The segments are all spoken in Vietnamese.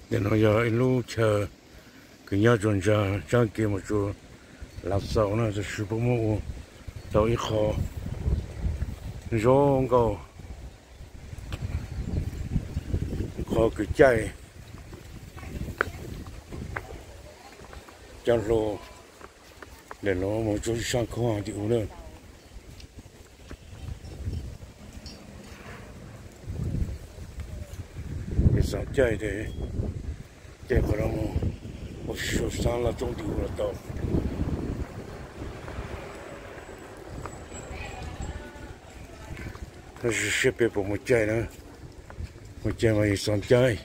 để nó giờ lúc chờ cái nhà chuẩn ra trang kia một chỗ làm sao nó sẽ sử dụng một tàu ít khó gió cầu khó cái chạy cho lô để nó một chỗ sang không hàng chịu nữa cái sáng chạy để chạy vào đó một số sáng là trong điều là tàu nó sẽ xếp về một chạy nữa một chạy mà sáng chạy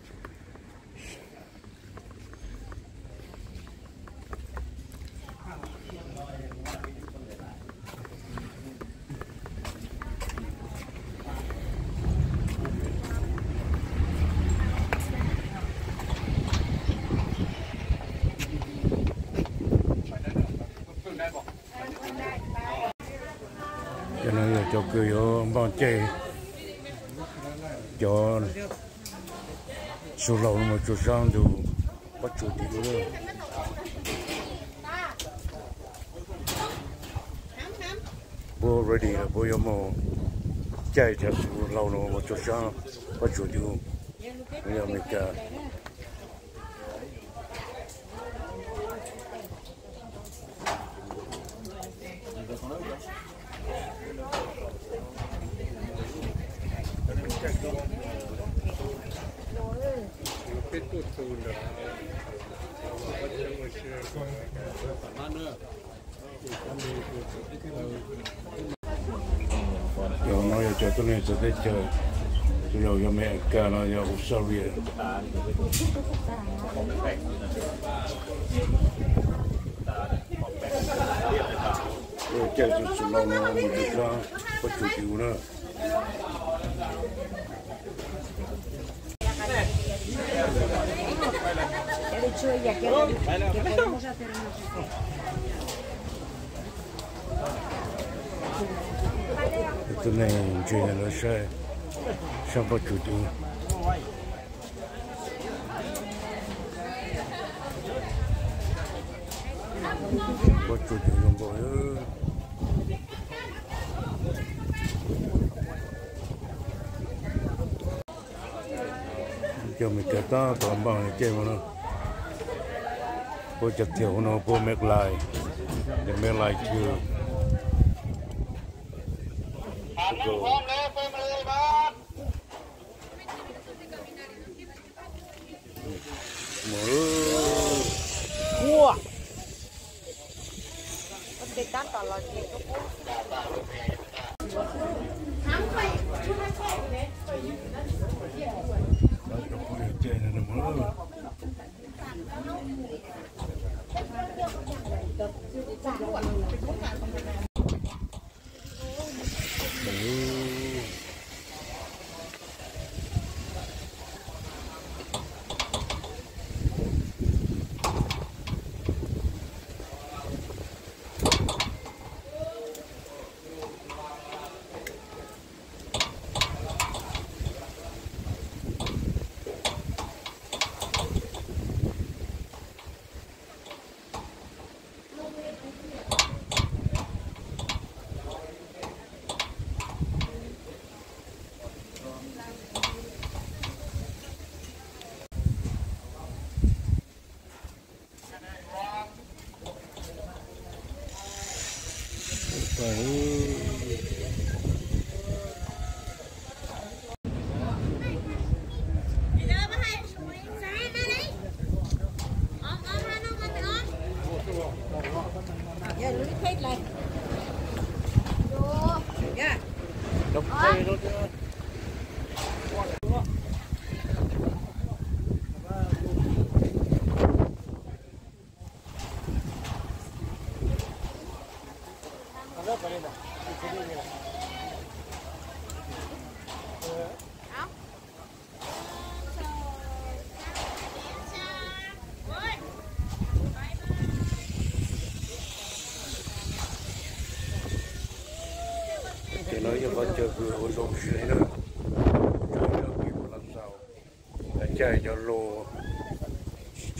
cho nên là cho cười ở bọn trẻ cho số lâu mà cho sang đủ bắt chuột đi nữa bố ready là bố yêu mồ chạy theo số lâu nó mà cho sang bắt chuột đi bây giờ mình cả giờ nói cho tôi này sẽ chơi tôi giờ mẹ cả nó giờ sorry rồi chơi số lâu nó một chút ra bắt chuột đi nữa cái này chuyện là nó sẽ xong bắt chuột đi bắt chuột đi không bỏ cho mình cả ta toàn bằng chơi mà nó bố chặt thiểu nó bố mệt lại để mệt lại chưa mua cái cát tỏ là gì thì nói cho con chờ cửa ô tô này nữa chơi cho kịp làm sao để chạy cho lô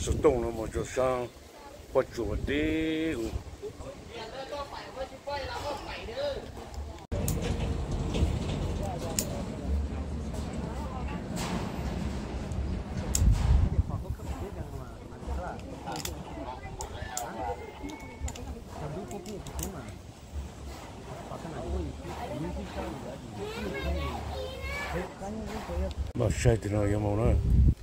是动了么就上不做的。mà sai thì nó yêu màu nữa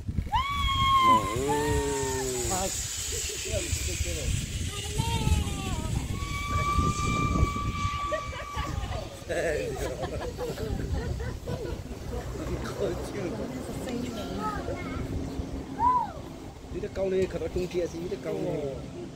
đi được câu này, khởi trung kia gì được câu này.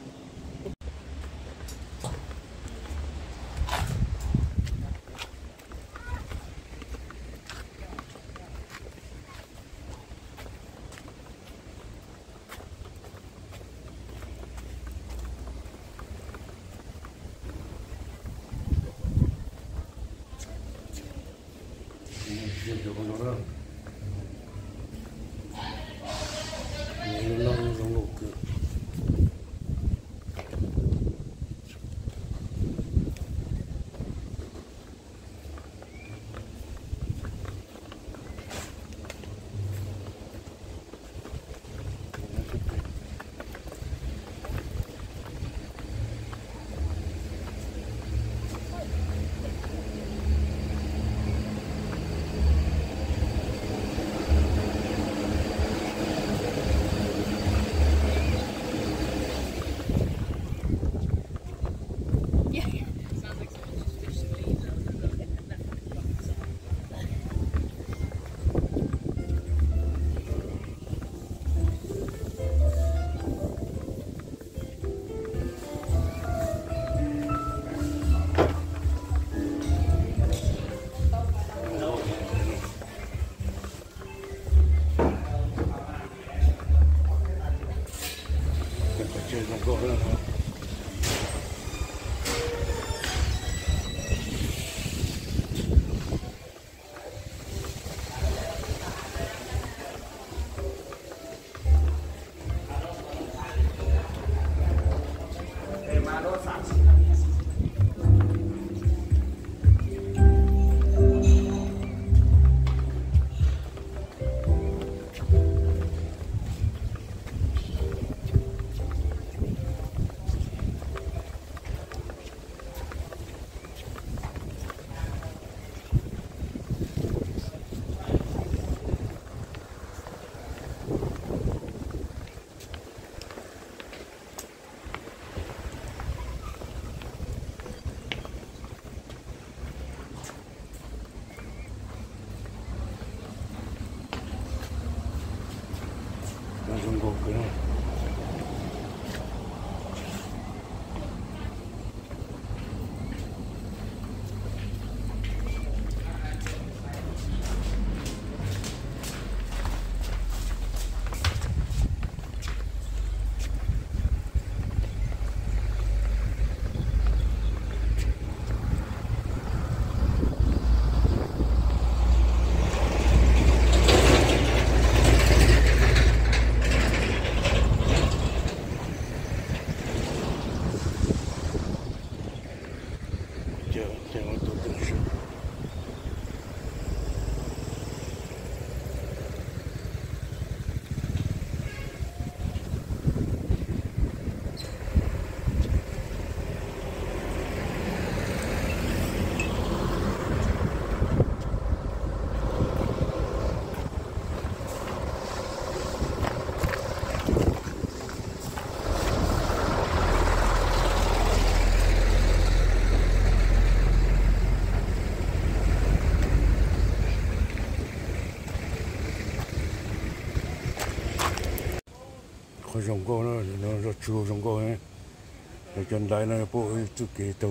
khỏi dòng cô nó rất chua dòng cô ấy rồi chân đáy nó bộ từ cái tàu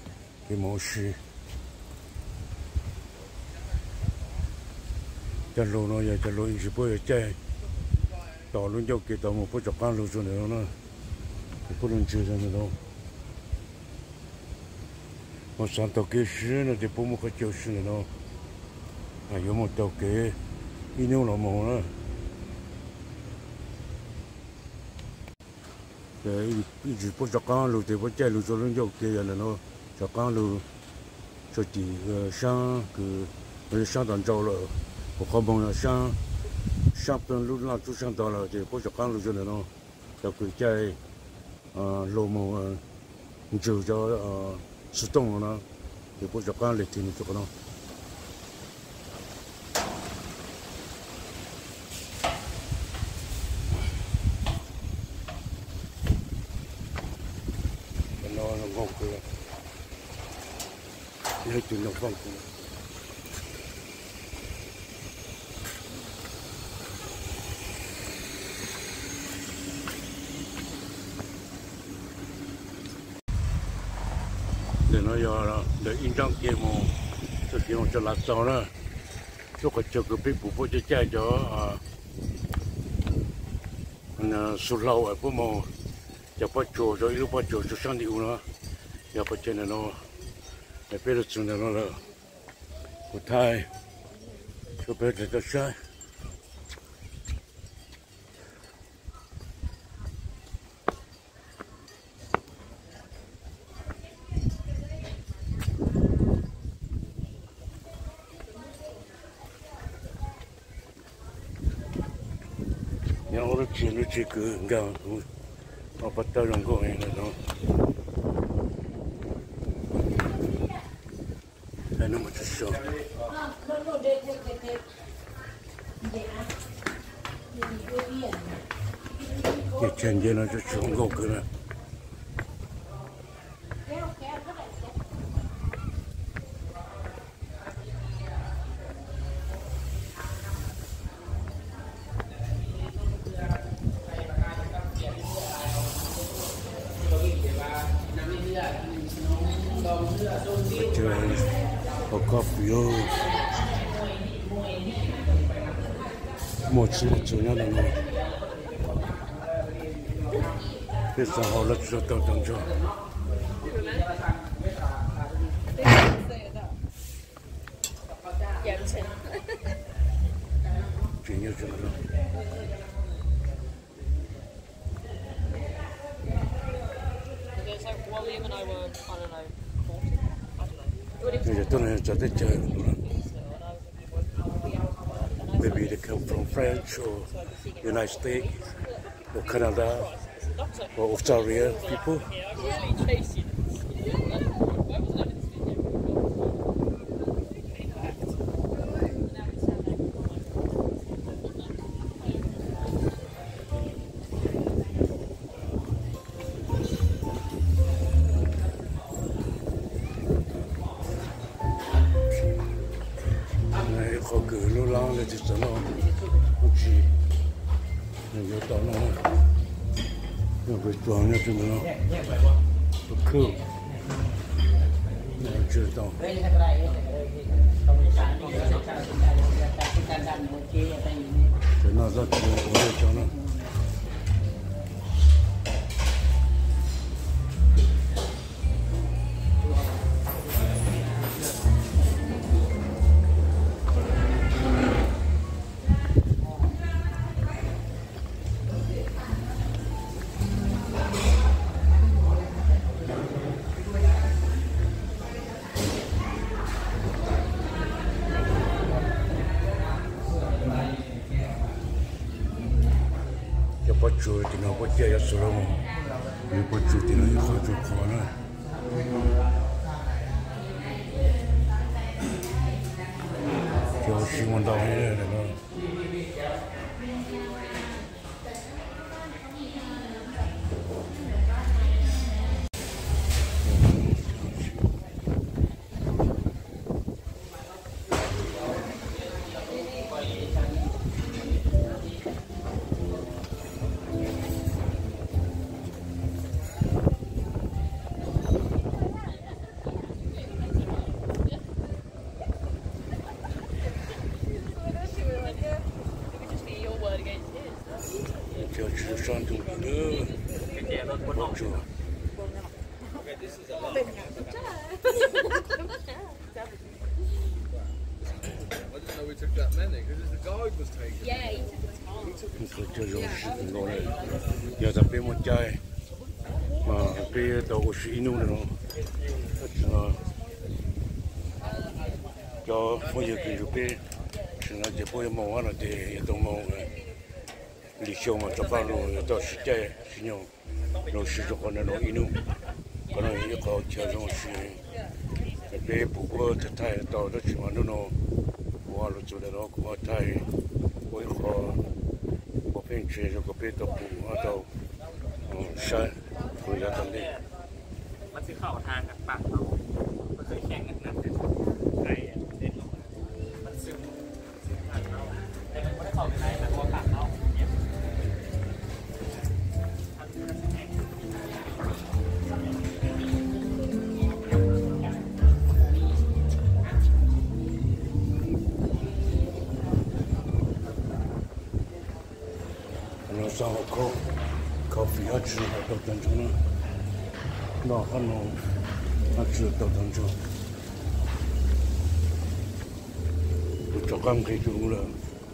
cái mẫu xì chân lô nó giờ chân lô chỉ bơi chơi tàu luôn cho cái tàu một bữa chọc ăn luôn cho nữa nó不能吃的那种。我上到给吃那就不么个就是那种，啊有么到给，一牛老毛了。 cái chỉ bố cho con lù thì bố chạy lù cho nó dọc kia là nó cho con lù cho chỉ sang cái sang đàn trâu rồi có không bằng là sang bên lúc nào chú sang đó là thì bố cho con lù cho nó cho cái chạy lù màu chiều cho sử dụng nó thì bố cho con lịch thì cho nó ngon cơ hết chuyện nó vòng cơ để nó giờ để in trong kia mà cho kia cho lát sau đó cho cái bếp bố cho chạy cho sụt lâu ở phố mồ cho bắt chuột rồi lúc bắt chuột cho sang điệu nó giờ bắt trên này nó để biết được chuyện này nó là của thai cho biết được cái sai nhau nó chỉ cứ ngang họ bắt đầu làm gọi là nó hay nó mà chút xíu cái chân gì nó chút xíu gốc cái này có coffee một số nhau là nó bây giờ họ lật cho tao tao cho chuyện như thế nào William and I were, I don't know, 40? I don't know. bây giờ tôi này cho tới chơi maybe they come from France or United States or Canada or Australia people. Họ cứ lâu lắm là chỉ cho nó không chỉ mình nhớ tao nó nó phải chọn như thế nào nó khâu nó chưa tao cho nó ra cho nó cho nó bắt chuột thì nó bắt chạy ra rồi mà bắt chuột thì nó khó chịu khó nữa cho xin món đau này là nó chưa sang được nữa bắt chuột I didn't know we took that many because the guide was taking. Yeah, he took his time. chơi rồi ngon này giờ tập bên một chơi mà bây giờ có sĩ nung rồi nó cho bây giờ cái bây giờ chỉ bây giờ mong là để tông mong lý show mà cho con rồi cho sĩ trẻ sĩ nhau rồi sử dụng con nó inu con nó như có chơi trong sĩ bây bố bố thật thay tao đó chỉ mà nó qua lúc chỗ đó cũng thay với họ có bên chơi rồi có bên tao bố ở đâu sai rồi là tao đi มันจะเข้าทางกับปากเรามันเคยแข่งกันนะใครเด่นลงมันซึมผ่านเราแต่มันไม่ได้เข้าไปไหนแต่ตัวปากเราเนี่ย nó sao có phía trước là đầu tiên chúng nó nó chưa đầu tiên chúng cho con cái chúng là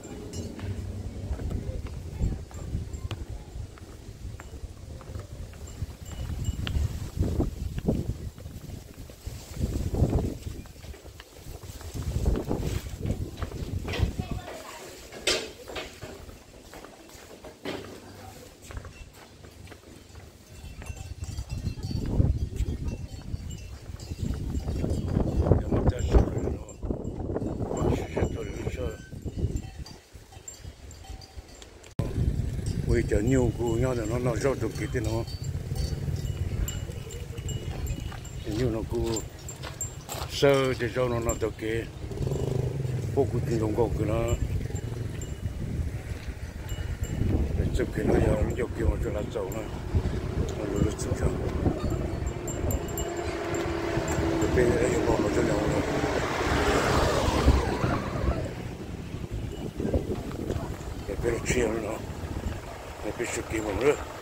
bây giờ nhiều cụ nhau là nó rau được cái tiền nó nhiều nó cụ sơ thì rau nó được cái phố cụ tiền đồng cái nó để chụp cái nó giờ nó chụp kiểu cho là giàu nó lừa chụp cho bây giờ yêu cầu nó cho nhau rồi để bây giờ chia nó để bây giờ kiếm một nữa